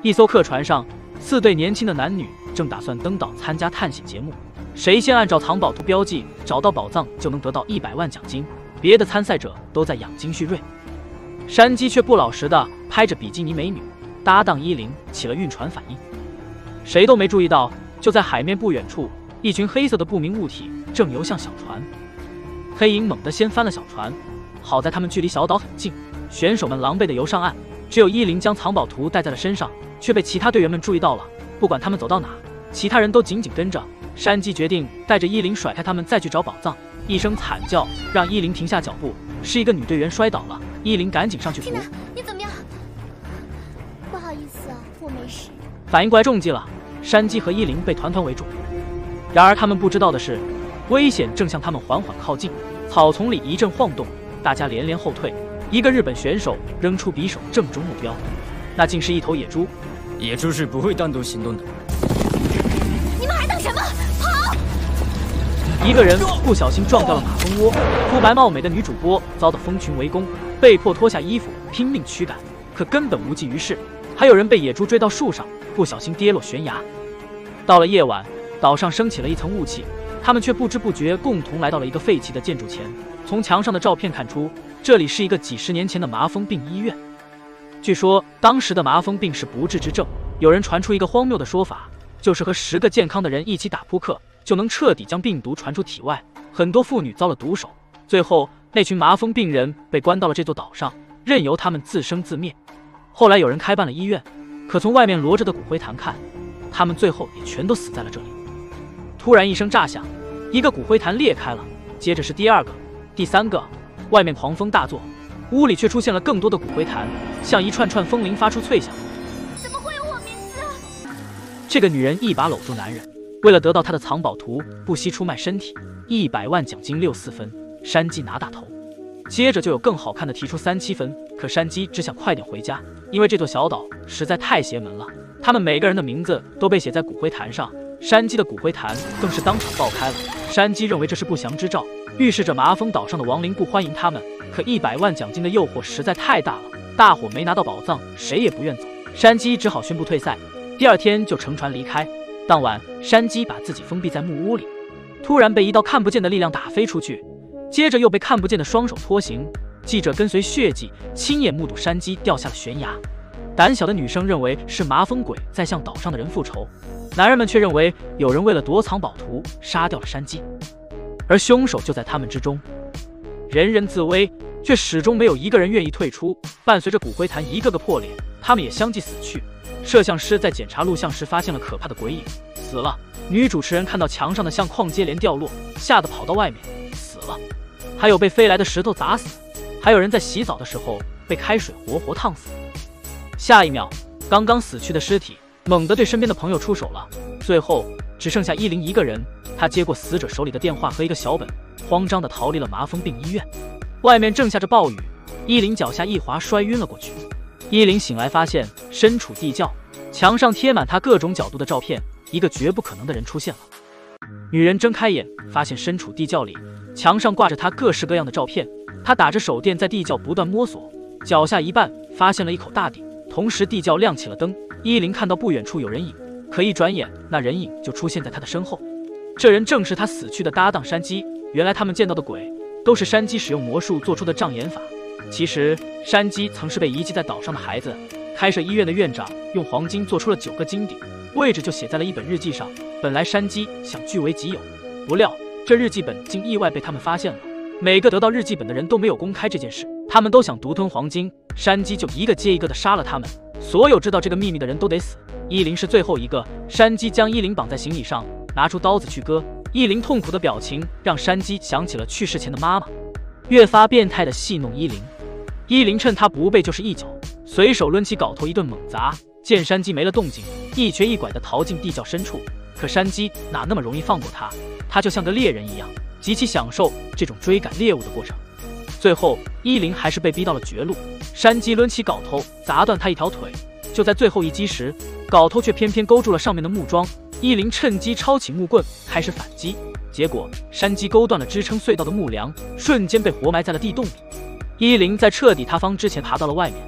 一艘客船上，4对年轻的男女正打算登岛参加探险节目，谁先按照藏宝图标记找到宝藏，就能得到100万奖金。别的参赛者都在养精蓄锐，山鸡却不老实的拍着比基尼美女搭档依林起了晕船反应。谁都没注意到，就在海面不远处，一群黑色的不明物体正游向小船。黑影猛地掀翻了小船，好在他们距离小岛很近，选手们狼狈的游上岸，只有依林将藏宝图带在了身上，却被其他队员们注意到了。不管他们走到哪，其他人都紧紧跟着。山鸡决定带着依林甩开他们，再去找宝藏。一声惨叫让依林停下脚步，是一个女队员摔倒了，依林赶紧上去扶。 你怎么样？不好意思啊，我没事。 反应过来中计了，山鸡和依林被团团围住。然而他们不知道的是，危险正向他们缓缓靠近。草丛里一阵晃动，大家连连后退。一个日本选手扔出匕首正中目标，那竟是一头野猪。 野猪是不会单独行动的。 你们还等什么？跑！ 一个人不小心撞掉了马蜂窝，肤白貌美的女主播遭到蜂群围攻，被迫脱下衣服拼命驱赶，可根本无济于事。还有人被野猪追到树上，不小心跌落悬崖。到了夜晚，岛上升起了一层雾气，他们却不知不觉共同来到了一个废弃的建筑前。从墙上的照片看出，这里是一个几十年前的麻风病医院。据说当时的麻风病是不治之症，有人传出一个荒谬的说法，就是和10个健康的人一起打扑克，就能彻底将病毒传出体外。很多妇女遭了毒手，最后那群麻风病人被关到了这座岛上，任由他们自生自灭。后来有人开办了医院，可从外面摞着的骨灰坛看，他们最后也全都死在了这里。突然一声炸响，一个骨灰坛裂开了，接着是第2个、第3个，外面狂风大作，屋里却出现了更多的骨灰坛，像一串串风铃发出脆响。 怎么会有我名字？ 这个女人一把搂住男人，为了得到他的藏宝图，不惜出卖身体。100万奖金6-4分，山鸡拿大头。接着就有更好看的提出3-7分，可山鸡只想快点回家，因为这座小岛实在太邪门了。他们每个人的名字都被写在骨灰坛上，山鸡的骨灰坛更是当场爆开了。山鸡认为这是不祥之兆，预示着麻风岛上的亡灵不欢迎他们。可100万奖金的诱惑实在太大了，大伙没拿到宝藏，谁也不愿走。山鸡只好宣布退赛，第2天就乘船离开。当晚，山鸡把自己封闭在木屋里，突然被一道看不见的力量打飞出去，接着又被看不见的双手拖行。记者跟随血迹，亲眼目睹山鸡掉下了悬崖。胆小的女生认为是麻风鬼在向岛上的人复仇，男人们却认为有人为了夺藏宝图杀掉了山鸡，而凶手就在他们之中。人人自危，却始终没有一个人愿意退出。伴随着骨灰坛一个个破裂，他们也相继死去。摄像师在检查录像时发现了可怕的鬼影，死了。女主持人看到墙上的相框接连掉落，吓得跑到外面，死了。还有被飞来的石头砸死，还有人在洗澡的时候被开水活活烫死。下一秒，刚刚死去的尸体猛地对身边的朋友出手了，最后只剩下依林一个人。他接过死者手里的电话和一个小本，慌张地逃离了麻风病医院。外面正下着暴雨，依林脚下一滑，摔晕了过去。依林醒来发现身处地窖，墙上贴满他各种角度的照片，一个绝不可能的人出现了。女人睁开眼，发现身处地窖里，墙上挂着她各式各样的照片。她打着手电在地窖不断摸索，脚下一绊发现了一口大鼎，同时地窖亮起了灯。依林看到不远处有人影，可一转眼那人影就出现在她的身后。这人正是她死去的搭档山鸡。原来他们见到的鬼都是山鸡使用魔术做出的障眼法。其实山鸡曾是被遗弃在岛上的孩子，开设医院的院长用黄金做出了9个金鼎，位置就写在了一本日记上。本来山鸡想据为己有，不料这日记本竟意外被他们发现了。每个得到日记本的人都没有公开这件事，他们都想独吞黄金，山鸡就一个接一个的杀了他们。所有知道这个秘密的人都得死。依林是最后一个，山鸡将依林绑在行李上，拿出刀子去割。依林痛苦的表情让山鸡想起了去世前的妈妈，越发变态的戏弄依林。依林趁他不备就是一脚，随手抡起镐头一顿猛砸。见山鸡没了动静，一瘸一拐地逃进地窖深处。可山鸡哪那么容易放过他？他就像个猎人一样，极其享受这种追赶猎物的过程。最后依林还是被逼到了绝路，山鸡抡起镐头砸断他一条腿。就在最后一击时，镐头却偏偏勾住了上面的木桩。依林趁机抄起木棍开始反击，结果山鸡勾断了支撑隧道的木梁，瞬间被活埋在了地洞里。依林在彻底塌方之前爬到了外面，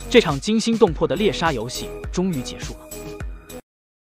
这场惊心动魄的猎杀游戏终于结束了。